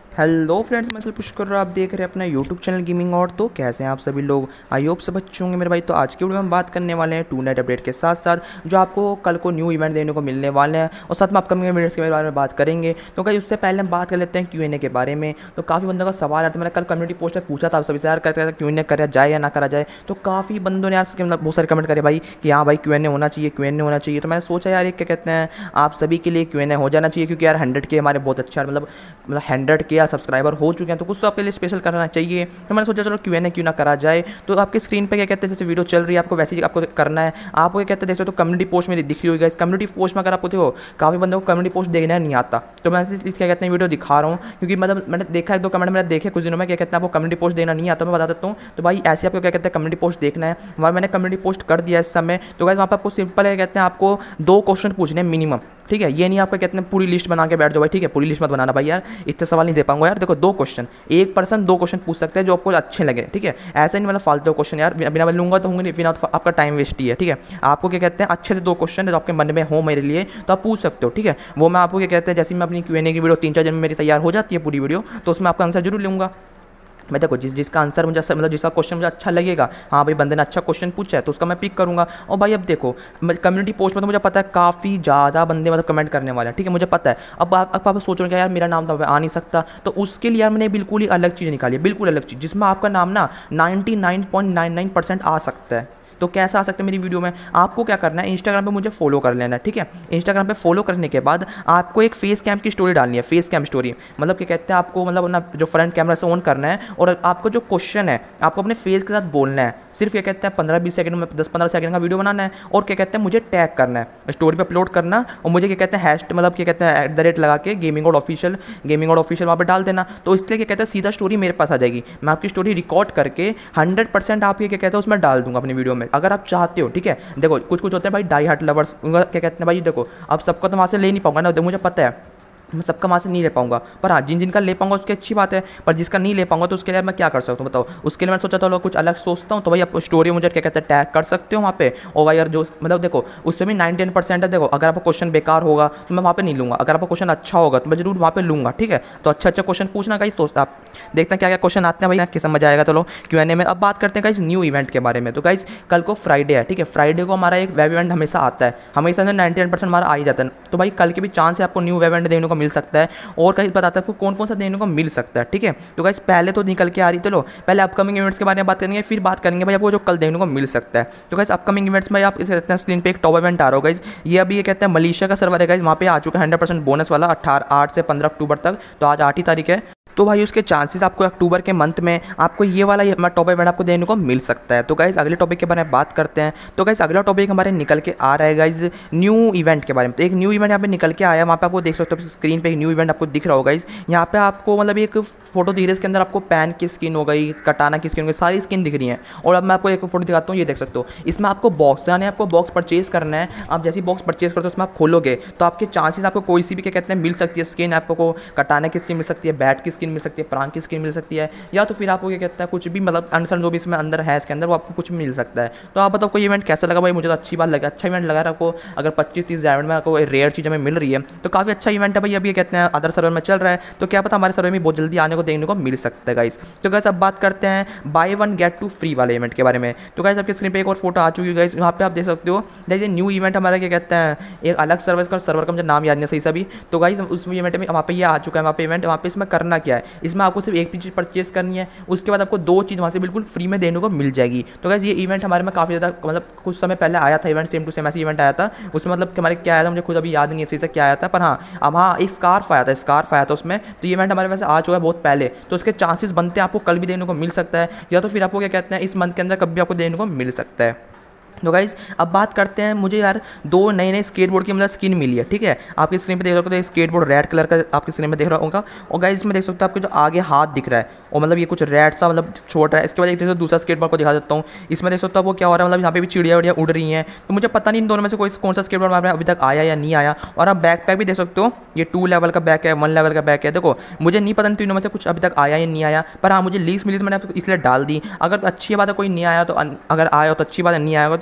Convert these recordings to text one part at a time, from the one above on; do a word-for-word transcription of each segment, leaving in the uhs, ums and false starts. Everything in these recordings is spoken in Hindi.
हेलो फ्रेंड्स, मैं पुश कर रहा, आप देख रहे हैं अपना यूट्यूब चैनल गेमिंग। और तो कैसे हैं आप सभी लोग? आई होप सब अच्छे होंगे मेरे भाई। तो आज की वीडियो में हम बात करने वाले हैं टू नाइट अपडेट के साथ साथ जो आपको कल को न्यू इवेंट देने को मिलने वाले हैं, और साथ में अपकमिंग इवेंट्स के बारे में बात करेंगे। तो कहीं उससे पहले हम बात कर लेते हैं क्यू एन ए के बारे में। तो काफ़ी बंदों का सवाल है, तो मैंने कल कम्युनिटी पोस्ट में पूछा था आप सभी से, यार करते क्यू एन ए करा जाए या ना करा जाए। तो काफ़ी बंदों ने यार मतलब बहुत सारे कमेंट करे भाई कि हाँ भाई क्यू एन ए होना चाहिए, क्यू एन ए होना चाहिए। तो मैंने सोचा यार एक क्या कहते हैं, आप सभी के लिए क्यू एन ए हो जाना चाहिए, क्योंकि यार हंड्रेड के हमारे बहुत अच्छा मतलब मतलब हंड्रेड के सब्सक्राइबर हो चुके हैं, तो कुछ तो आपके लिए स्पेशल करना चाहिए। तो मैंने सोचा चलो क्यू एन ए क्यों ना करा जाए। तो आपके स्क्रीन पे क्या कहते हैं, जैसे वीडियो चल रही है आपको वैसे ही आपको करना है। आप क्या कहते हैं, जैसे तो कम्युनिटी पोस्ट में दिख रही होगी, इस कम्युनिटी पोस्ट में अगर आपको देखो काफ़ी बंदों को कम्युनिटी पोस्ट देखना नहीं आता, तो मैं इसलिए क्या कहते हैं वीडियो दिखा रहा हूँ, क्योंकि मतलब मैंने देखा है दो कमेंट मैंने देखे कुछ दिनों में क्या कहते हैं आपको कम्युनिटी पोस्ट देना नहीं आता। मैं बता देता हूँ, तो भाई ऐसे आपको क्या कहते हैं कम्युनिटी पोस्ट देखना है। वहाँ मैंने कम्युनिटी पोस्ट कर दिया इस समय। तो गाइस वहाँ पर आपको सिंपल है, कहते हैं आपको दो क्वेश्चन पूछने मिनिमम, ठीक है। ये नहीं आपको कहते हैं पूरी लिस्ट बना के बैठ जाओ भाई, ठीक है। पूरी लिस्ट मत बनाना भाई यार, इतने सवाल नहीं दे पाऊंगा यार। देखो दो क्वेश्चन, एक पर्सन दो क्वेश्चन पूछ सकते हैं जो आपको अच्छे लगे, ठीक है। ऐसा नहीं मतलब फालतू क्वेश्चन यार बिना मैं लूंगा तो होंगे नहीं, बिना तो आपका टाइम वेस्ट ही है, ठीक है। आपको क्या कहते हैं अच्छे से दो क्वेश्चन जो आपके मन में हो मेरे लिए, तो आप पूछ सकते हो, ठीक है। वो मैं आपको क्या कहते हैं, जैसे मैं अपनी क्यू एन ए की वीडियो तीन चार दिन में मेरी तैयार हो जाती है पूरी वीडियो, तो उसमें आपका आंसर जरूर लूँगा मैं। देखो जिस जिसका आंसर मुझे मतलब जिसका क्वेश्चन मुझे अच्छा लगेगा, हाँ भाई बंदे ने अच्छा क्वेश्चन पूछा है, तो उसका मैं पिक करूँगा। और भाई अब देखो कम्युनिटी पोस्ट में तो मुझे पता है काफ़ी ज़्यादा बंदे मतलब कमेंट करने वाले हैं, ठीक है, मुझे पता है। अब आप अब आप सोच रहे हैं यार मेरा नाम तो आ नहीं सकता, तो उसके लिए यार मैंने बिल्कुल ही अलग चीज़ निकाली है, बिल्कुल अलग चीज़, जिसमें आपका नाम ना ninety nine point nine nine percent आ सकता है। तो कैसा आ सकता है मेरी वीडियो में? आपको क्या करना है, इंस्टाग्राम पे मुझे फॉलो कर लेना है, ठीक है। इंस्टाग्राम पे फॉलो करने के बाद आपको एक फेस कैम की स्टोरी डालनी है। फेस कैम स्टोरी मतलब क्या कहते हैं, आपको मतलब अपना जो फ्रंट कैमरा से ऑन करना है, और आपको जो क्वेश्चन है आपको अपने फेस के साथ बोलना है। सिर्फ क्या कहते हैं पंद्रह बीस सेकंड में दस पंद्रह सेकंड का वीडियो बनाना है, और क्या कहते हैं मुझे टैग करना है, स्टोरी पे अपलोड करना, और मुझे क्या कहते हैं हैश मतलब क्या कहते हैं एट द रेट लगा के गेमिंग और ऑफिशियल गेमिंग और ऑफिशियल वहाँ पे डाल देना। तो इसलिए क्या कहते हैं सीधा स्टोरी मेरे पास आ जाएगी। मैं आपकी स्टोरी रिकॉर्ड करके हंड्रेड परसेंट आप ये क्या कहते हैं उसमें डाल दूंगा अपनी वीडियो में, अगर आप चाहते हो, ठीक है। देखो कुछ कुछ होते हैं भाई डाई हार्ट लवर्स, उनका क्या कहते हैं भाई, देखो अब सबको तो वहाँ से ले नहीं पाऊंगा ना, मुझे पता है मैं सबका वहाँ से नहीं ले पाऊंगा, पर हाँ जिन जिनका ले पाऊंगा उसकी अच्छी बात है। पर जिसका नहीं ले पाऊंगा तो उसके लिए मैं क्या कर सकता हूँ बताओ? उसके लिए मैंने सोचा था कुछ अलग सोचता हूँ। तो भाई आप स्टोरी मुझे क्या कहते हैं टैग कर सकते हो वहाँ पे। और भाई यार जो मतलब देखो उसमें भी नाइन टेन परसेंट है। देखो अगर आपका क्वेश्चन बेकार होगा तो मैं वहाँ पे नहीं लूँगा, अगर आपका क्वेश्चन अच्छा होगा तो मैं जरूर वहाँ पे लूँगा, ठीक है। तो अच्छा अच्छा क्वेश्चन पूछना गाइस। तो आप देखते हैं क्या क्या क्वेश्चन आते हैं भाई, क्या समझ आएगा। चलो क्यू एन ए में अब बात करते हैं गाइस न्यू इवेंट के बारे में। तो गाइस कल को फ्राइडे है, ठीक है। फ्राइडे को हमारा एक वेब इवेंट हमेशा आता है, हमेशा से नाइन्टी नाइन परसेंट हमारा आ ही जाता है। तो भाई कल के भी चांस है आपको न्यू वेब इवेंट देने को मिल सकता है, और कहीं बताता है आपको कौन कौन सा देने को मिल सकता है, ठीक है। तो गाइस पहले तो निकल के आ रही, चलो पहले अपकमिंग इवेंट्स के बारे में बात करेंगे, फिर बात करेंगे भाई आपको जो कल देने को मिल सकता है। तो गाइस अपकमिंग इवेंट्स में आप इसे कहते हैं स्क्रीन पे एक टॉप इवेंट आ रहा हो गाइस। ये अभी ये कहते हैं मलेशिया का सर्वर है गाइस, वहाँ पे आ चुका है हंड्रेड परसेंट बोनस वाला अट्ठारह आठ से पंद्रह अक्टूबर तक। तो आज आठ ही तारीख है, तो भाई उसके चांसेस आपको अक्टूबर के मंथ में आपको ये वाला टॉप इवेंट आपको देने को मिल सकता है। तो गाइस अगले टॉपिक के बारे में बात करते हैं। तो गाइस अगला टॉपिक हमारे निकल के आ रहा है गाइस न्यू इवेंट के बारे में। तो एक न्यू इवेंट यहाँ पे निकल के आया, वहाँ पे आपको देख सकते हो स्क्रीन पे एक न्यू इवेंट आपको दिख रहा होगा गाइस। यहाँ पे आपको मतलब एक फोटो दिख रही है, इसके अंदर आपको पैन की स्किन हो गई, कटाना की स्किन हो गई, सारी स्किन दिख रही है। और अब मैं आपको एक फोटो दिखाता हूँ, ये देख सकते हो। इसमें आपको बॉक्स यानी आपको बॉक्स परचेज करना है। आप जैसी बॉक्स परचेज करते हो उसमें आप खोलोगे तो आपके चांसेस आपको कोई सी भी क्या कहते हैं मिल सकती है स्किन। आपको कटाना की स्किन मिल सकती है, बैट की स्किन मिल सकती है, प्रांग की स्किन मिल सकती है, या तो फिर आपको क्या कहता है कुछ भी मतलब अनसन जो भी इसमें अंदर है इसके अंदर वो आपको कुछ मिल सकता है। तो आप बताओ कोई इवेंट कैसा लगा भाई? मुझे तो अच्छी बात लगा, अच्छा इवेंट लगा रहा आपको। अगर पच्चीस तीस डायमंड में आपको रेयर चीज़ हमें मिल रही है तो काफ़ी अच्छा इवेंट है भाई। अभी कहते हैं अदर सर्वर में चल रहा है, तो क्या पता हमारे सर्वर में बहुत जल्दी आने को देखने को मिल सकता है गाइस। तो गाइस अब बात करते हैं buy one get two free वाले इवेंट के बारे में। तो गाइस आपके स्क्रीन पे एक और फोटो आ चुकी है गाइस, वहाँ पे आप देख सकते हो देखिए न्यू इवेंट हमारा क्या कहते हैं एक अलग सर्वर का सर्वर का मुझे नाम याद नहीं सही सभी। तो गाइस उस इवेंट में वहाँ पे ये आ चुका है, वहाँ पे इवेंट वहाँ पे इसमें करना क्या है, इसमें आपको सिर्फ एक चीज़ परचेज करनी है, उसके बाद आपको दो चीज़ वहाँ से बिल्कुल फ्री में देने को मिल जाएगी। तो गाइस ये इवेंट हमारे में काफ़ी ज़्यादा मतलब कुछ समय पहले आया था इवेंट, सेम टू सेम ऐसी इवेंट आया था। उसमें मतलब हमारे क्या आया था मुझे खुद अभी याद नहीं है सही से क्या आया था, पर हाँ अब हाँ एक स्कार्फ आया था, स्कार्फ आया था उसमें। तो ये इवेंट हमारे पास आ चुका है बहुत पहले, तो उसके चांसेस बनते हैं आपको कल भी देने को मिल सकता है, या तो फिर आपको क्या कहते हैं इस मंथ के अंदर कभी आपको देने को मिल सकता है। तो गाइज़ अब बात करते हैं, मुझे यार दो नए नए स्केटबोर्ड की मतलब स्किन मिली है, ठीक है। आपकी स्क्रीन पे देख सकते हो स्केटबोर्ड रेड कलर का आपकी स्क्रीन पे देख रहा होगा। और गाइज़ इसमें देख सकते हो आपके जो आगे हाथ दिख रहा है और मतलब ये कुछ रेड सा मतलब छोटा है। इसके बाद एक दूसरा स्केटबोर्ड को दिखा देता हूँ। इसमें देख सकते हो आपको क्या हो रहा है, मतलब यहाँ पे भी चिड़िया उड़िया उड़ रही हैं। तो मुझे पता नहीं इन दोनों में से कोई कौन सा स्केटबोर्ड हमारे अभी तक आया या नहीं आया। और आप बैक पैक भी देख सकते हो, ये टू लेवल का बैक है, वन लेवल का बैक है। देखो मुझे नहीं पता तीनों में से कुछ अभी तक आया या नहीं आया, पर हाँ मुझे लीक्स मिली तो मैंने इसलिए डाल दी। अगर अच्छी बात है कोई नहीं आया तो, अगर आया तो अच्छी बात है, नहीं आएगा तो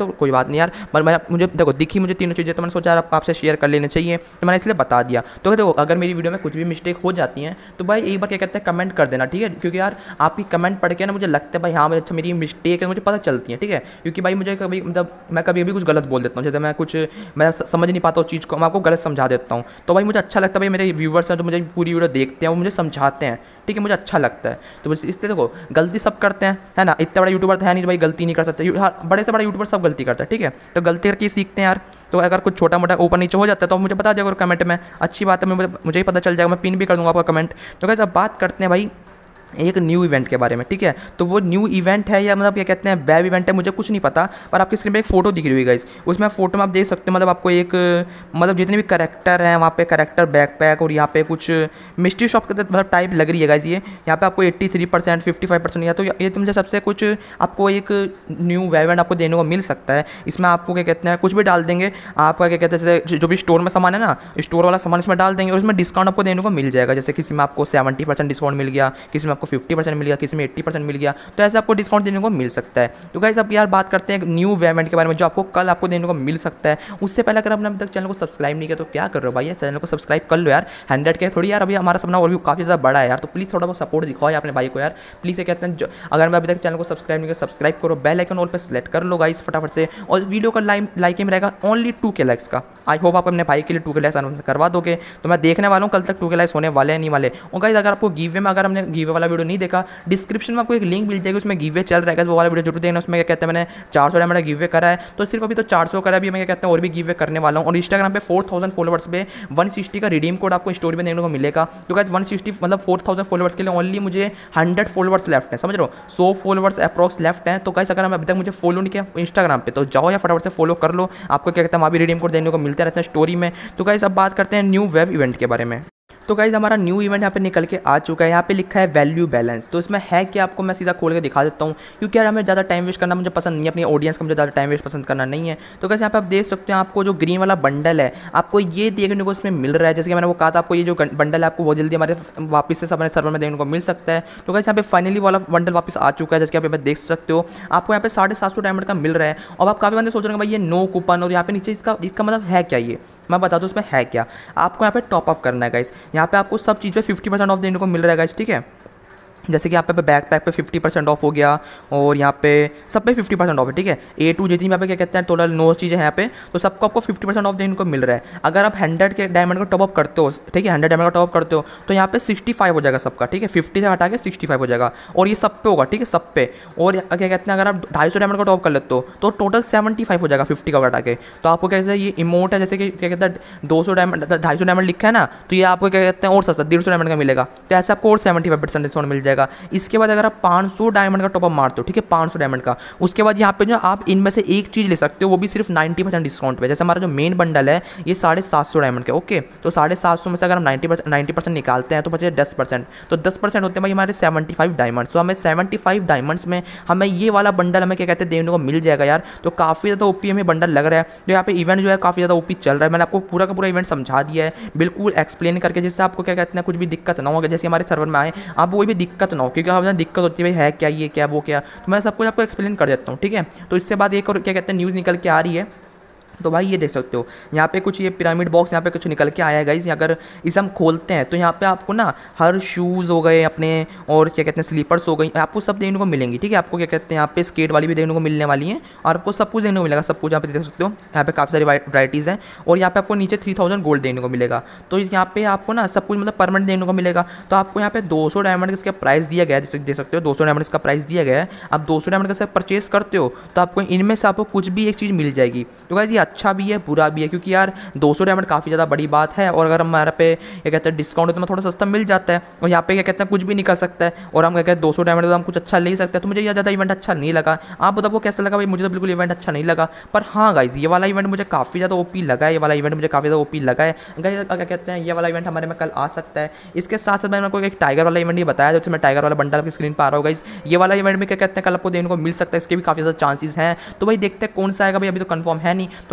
तो कोई बात नहीं यार, पर मैं मुझे देखो दिखी मुझे तीनों चीज़ें, तो मैंने सोचा यार आपसे शेयर कर लेने चाहिए, तो मैंने इसलिए बता दिया। तो देखो अगर मेरी वीडियो में कुछ भी मिस्टेक हो जाती हैं तो भाई एक बार क्या कहते हैं कमेंट कर देना, ठीक है, क्योंकि यार आपकी कमेंट पढ़ के ना मुझे लगता है भाई हाँ अच्छा मेरी मिस्टेक है, मुझे पता चलती है, ठीक है, क्योंकि भाई मुझे कभी मतलब मैं कभी भी कुछ गलत बोल देता हूँ, जैसे मैं कुछ मैं समझ नहीं पाता उस चीज़ को, मैं आपको गलत समझा देता हूँ, तो भाई मुझे अच्छा लगता है भाई मेरे व्यूवर्स हैं तो मुझे पूरी वीडियो देखते हैं, वो मुझे समझाते हैं, ठीक है, मुझे अच्छा लगता है। तो बस इसलिए देखो गलती सब करते हैं, है ना, इतना बड़ा यूट्यूबर तो है नहीं भाई गलती नहीं कर सकते, बड़े से बड़ा यूट्यूबर सब गलती करता है, ठीक है, तो गलती करके सीखते हैं यार। तो अगर कुछ छोटा मोटा ऊपर नीचे हो जाता है तो मुझे बता दिया कमेंट में, अच्छी बात है, मुझे मुझे ही पता चल जाएगा, मैं पिन भी कर दूँगा आपका कमेंट। तो कैसे अब बात करते हैं भाई एक न्यू इवेंट के बारे में, ठीक है, तो वो न्यू इवेंट है या मतलब क्या कहते हैं वेब इवेंट है मुझे कुछ नहीं पता, पर आपकी स्क्रीन पे एक फोटो दिख रही है गाइस, उसमें फोटो में आप देख सकते हो मतलब आपको एक मतलब जितने भी करेक्टर हैं वहाँ पे करेक्टर बैकपैक और यहाँ पे कुछ मिस्ट्री शॉप के मतलब टाइप लग रही है गाइस, ये यहाँ पे आपको eighty three percent fifty five percent या तो ये तो मुझे सबसे कुछ आपको एक न्यू वेब इवेंट आपको देने को मिल सकता है। इसमें आपको क्या कहते हैं कुछ भी डाल देंगे, आपका क्या कहते हैं जो भी स्टोर में सामान है ना, स्टोर वाला सामान इसमें डाल देंगे और उसमें डिस्काउंट आपको देने को मिल जाएगा, जैसे किसी में आपको सेवेंटी परसेंट डिस्काउंट मिल गया, किसी में आपको फिफ्टी परसेंट मिल गया, किसी में एट्टी परसेंट मिल गया, तो ऐसे आपको डिस्काउंट देने को मिल सकता है। तो गाइस अब यार बात करते हैं एक न्यू इवेंट के बारे में जो आपको कल आपको देने को मिल सकता है। उससे पहले अगर आपने अभी तक चैनल को सब्सक्राइब नहीं किया तो क्या कर रहे हो भाई, चैनल को सब्सक्राइब कर लो यार, हंड्रेड के थोड़ी यार अभी हमारा सपना और भी काफ़ी ज़्यादा बड़ा है यार, तो प्लीज़ थोड़ा बहुत सपोर्ट दिखाओ यार अपने भाई को यार, प्लीज़ ये कहते हैं जो अगर मैं अभी तक चैनल को सब्सक्राइब नहीं किया सब्सक्राइब करो, बेल आइकन ऑल पे सेलेक्ट कर लो गाइस फटाफट से, और वीडियो का लाइक लाइक में रहेगा ओनली टू के लाइक्स का। आई होप आप अपने भाई के लिए टू के लाइक्स अनाउंस करवा दोगे, तो मैं देखने वाला हूँ कल तक टू के लाइक्स होने वाले हैं नहीं वाले। और गाइस अगर आपको गिव वे में अगर हमने गिव वे वाला वीडियो नहीं देखा, डिस्क्रिप्शन में आपको एक लिंक मिल जाएगी, उसमें गिव वे चल रहा है, वो वाला वीडियो जरूर देखना। उसमें क्या कहते हैं मैंने चार सौ डायमंड गिव वे करा है, तो सिर्फ अभी तो चार सौ करा है, अभी मैं क्या कहते हैं और भी गिव वे करने वाला हूँ। और इंस्टाग्राम पे फोर थाउजेंड फॉलोवर्स पे वन सिक्सटी का रिडीम कोड आपको स्टोरी में देखने को मिलेगा। तो गाइस वन सिक्सटी मतलब फोर थाउजेंड फॉलोवर्स के लिए ओनली मुझे हंड्रेड फॉलोवर्स लेफ्ट है, समझ रहे हो, सौ फॉलोवर्स अप्रॉक्स लेफ्ट हैं। तो गाइस अगर अभी तक मुझे फॉलो नहीं किया इंस्टाग्राम पे तो जाओ या फटाफट से फॉलो कर लो, आपको क्या कहते हैं वहाँ भी रिडीम कोड देने को मिलते रहते हैं स्टोरी में। तो गाइस अब बात करते हैं न्यू वेब इवेंट के बारे में। तो गाइज हमारा न्यू इवेंट यहाँ पे निकल के आ चुका है, यहाँ पे लिखा है वैल्यू बैलेंस। तो इसमें है कि आपको मैं सीधा खोल के दिखा देता हूँ, क्योंकि यार हमें ज़्यादा टाइम वेस्ट करना मुझे पसंद नहीं है, अपनी ऑडियंस का मुझे ज़्यादा टाइम वेस्ट पसंद करना नहीं है। तो गाइस यहाँ पे आप देख सकते हैं आपको जो ग्रीन वाला बंडल है आपको ये देखने को इसमें मिल रहा है, जैसे कि मैंने वो कहा था आपको ये जो बंडल है आपको बहुत जल्दी हमारे वापस से हमारे सर्वर में देखने को मिल सकता है। तो गाइस यहाँ पे फाइनली वाला बंडल वापस आ चुका है, जैसे कि आप देख सकते हो आपको यहाँ पे साढ़े सात सौ डायमंड का मिल रहा है। और आप काफ़ी बंदे सोच रहे हैं भाई ये नो कूपन और यहाँ पे नीचे इसका इसका मतलब है क्या, ये मैं बता दूँ इसमें है क्या। आपको यहाँ पे टॉप अप करना है गाइस, यहाँ पे आपको सब चीज़ पे फिफ्टी परसेंट ऑफ देने को मिल रहा है गाइस, ठीक है, जैसे कि यहाँ पे बैक पैक पे फिफ्टी परसेंट ऑफ हो गया और यहाँ पे सब पे फिफ्टी परसेंट ऑफ है, ठीक है, ए टू जितनी यहाँ पे क्या कहते हैं टोटल नौ चीज़ें हैं यहाँ पे, तो सबको आपको फिफ्टी परसेंट ऑफ देने को मिल रहा है। अगर आप हंड्रेड के डायमंड का टॉपअप करते हो, ठीक है, हंड्रेड डायमंड का टॉपअप करते हो तो यहाँ पे सिक्सटी फाइव हो जाएगा सबका, ठीक है, फिफ्टी से हटा के सिक्सटी फाइव हो जाएगा और ये सब पे होगा, ठीक है, सब पे। और क्या कहते हैं अगर आप ढाई सौ डायमंड का टॉप कर लेते हो तो टोटल सेवेंटी फाइव हो जाएगा फिफ्टी का हटा के। तो आपको कैसे ये इमोट है, जैसे कि क्या कहते हैं दो सौ डायमंड ढाई सौ डायमंड लिखा है ना, तो ये आपको क्या कहते हैं और सस्ता डेढ़ सौ डायमंड का मिलेगा, तो ऐसे आपको और सेवेंटी फाइव परसेंट डिस्काउंट मिल जाएगा। इसके बाद अगर आप पाँच सौ डायमंड का टॉपअप मारते हो, ठीक है, पाँच सौ डायमंड का, उसके बाद यहाँ पे जो आप इनमें से एक चीज़ ले सकते हो वो भी सिर्फ नाइन्टी परसेंट डिस्काउंट पे। जैसे हमारा जो मेन बंडल है ये साढ़े सात सौ डायमंड का, ओके, तो साढ़े सात सौ में से अगर हम नाइन्टी परसेंट नाइन्टी परसेंट निकालते हैं तो बचे दस परसेंट, तो दस परसेंट होते हैं भाई हमारे सेवेंटी फाइव डायमंड्स। तो हमें सेवेंटी फाइव डायमंड्स में हमें ये वाला बंडल हमें क्या कहते हैं देने को मिल जाएगा यार, तो काफ़ी ज़्यादा ओपी हमें बंडल लग रहा है। तो यहाँ पे इवेंट जो है काफ़ी ज़्यादा ओपी चल रहा है, मैंने आपको पूरा का पूरा इवेंट समझा दिया है बिल्कुल एक्सप्लेन करके, जिससे आपको क्या कहते हैं कुछ भी दिक्कत ना होगा, जैसे हमारे सर्वर में आए आप कोई भी दिक्कत ना हो, क्योंकि हमें दिक्कत होती है भाई है क्या ये क्या वो क्या, तो मैं सब कुछ आपको एक्सप्लेन कर देता हूँ, ठीक है। तो इससे बाद एक और क्या कहते हैं न्यूज़ निकल के आ रही है, तो भाई ये देख सकते हो यहाँ पे कुछ ये पिरामिड बॉक्स यहाँ पे कुछ निकल के आया है गाइस। अगर इसे हम खोलते हैं तो यहाँ पे आपको ना हर शूज़ हो गए अपने और क्या कहते हैं स्लीपर्स हो गई, आपको सब देखने को मिलेंगी, ठीक है। आपको क्या कहते हैं यहाँ पे स्केट वाली भी देखने को मिलने वाली है और आपको सब कुछ देखने को मिलेगा, सब कुछ यहाँ पे देख सकते हो। यहाँ पे काफ़ी सारी वराइटीज़ हैं और यहाँ पे आपको नीचे थ्री थाउजेंड गोल्ड देखने को मिलेगा। तो यहाँ पे आपको ना सब कुछ मतलब परमानेंट देखने को मिलेगा। तो आपको यहाँ पे दो सौ डायमंड इसका प्राइस दिया गया है, देख सकते हो दो सौ डायमंड इसका प्राइस दिया गया है। आप दो सौ डायमंड का परचेस करते हो तो आपको इनमें से आपको कुछ भी एक चीज़ मिल जाएगी। तो गाइस ये अच्छा भी है बुरा भी है, क्योंकि यार दो सौ डायमंड काफ़ी ज़्यादा बड़ी बात है और अगर हमारे पे क्या कहते हैं डिस्काउंट तो मैं थोड़ा सस्ता मिल जाता है और यहाँ पे क्या कहते हैं कुछ भी नहीं कर सकता है और हम क्या कहते हैं दो सौ डायमंड तो हम कुछ अच्छा ले सकते हैं। तो मुझे यह ज़्यादा इवेंट अच्छा नहीं लगा, आप बताओ वो कैसा लगा भाई, मुझे तो बिल्कुल इवेंट अच्छा नहीं लगा। पर हाँ गाइस ये वाला इवेंट मुझे काफ़ी ज़्यादा ओपी लगा है, ये वाला इवेंट मुझे काफ़ी ज़्यादा ओपी लगा है गाइस। क्या कहते हैं ये वाला इवेंट हमारे में कल आ सकता है। इसके साथ साथ मैंने आपको एक टाइगर वाला इवेंट ही बताया, जो मैं टाइगर वाला बंडल आपकी स्क्रीन पर आ रहा हूँ गाइस। ये वाला इवेंट में क्या कहते हैं कल आपको देखने को मिल सकता है, इसके भी काफ़ी ज़्यादा चांसेस हैं। तो भाई देखते हैं कौन सा आएगा भाई, अभी तो कंफर्म है नहीं। तो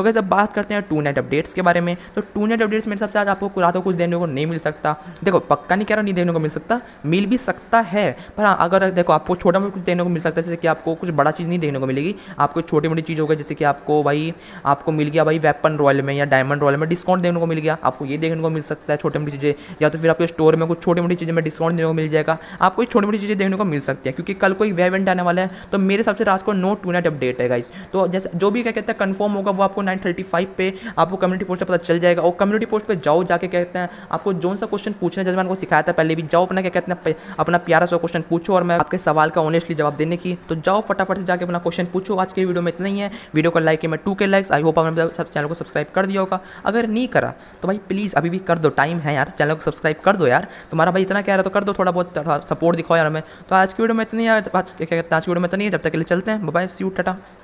गाइस अब बात करते हैं टू नाइट अपडेट्स के बारे में। तो टू नाइट अपडेट्स मेरे हिसाब से आज आपको रातों कुछ देने को नहीं मिल सकता। देखो पक्का नहीं कह रहा नहीं देने को मिल सकता, मिल भी सकता है, पर हाँ अगर देखो आपको छोटा मोटा कुछ देने को मिल सकता है, जैसे कि आपको कुछ बड़ा चीज़ नहीं देखने को मिलेगी, आपको छोटी मोटी चीज़ होगी, जैसे कि आपको भाई आपको मिल गया भाई वेपन रॉयल में या डायमंड रॉयल में डिस्काउंट देने को मिल गया, आपको ये देखने को मिल सकता है छोटी मोटी चीज़ें, या तो फिर आपके स्टोर में कुछ छोटी मोटी चीज़ें में डिस्काउंट देने को मिल जाएगा, आपको ये छोटी मोटी चीज़ें देखने को मिल सकती है, क्योंकि कल को एक इवेंट आने वाला है। तो मेरे हिसाब से रात को नो टू नाइट अपडेट है गाइस। तो जैसे जो भी क्या कहते हैं कंफर्म होगा वो आपको नाइन थर्टी फाइव पे आपको कम्युनिटी पोस्ट पर पता चल जाएगा। और कम्युनिटी पोस्ट पे जाओ, जाके कहते हैं आपको जोन सा क्वेश्चन पूछना है, जैसे मैंने आपको सिखाया था पहले भी, जाओ अपना क्या कहते हैं अपना प्यारा सा क्वेश्चन पूछो और मैं आपके सवाल का ऑनेस्टली जवाब देने की, तो जाओ फटाफट से जाके अपना क्वेश्चन पूछो। आज के वीडियो में इतना ही है। वीडियो को लाइक है मैं two K likes, I hope आपने चैनल को सब्सक्राइब कर दिया होगा। अगर नहीं करा तो भाई प्लीज़ अभी भी कर दो, टाइम है यार, चैनल को सब्सक्राइब कर दो यार। तुम्हारा भाई इतना कह रहा तो कर दो, थोड़ा बहुत सपोर्ट दिखाओ यार हमें। तो आज की वीडियो में इतनी है, आज क्या कहते हैं आज की वीडियो में इतना ही है, जब तक के लिए चलते हैं, bye bye, see you, Tata.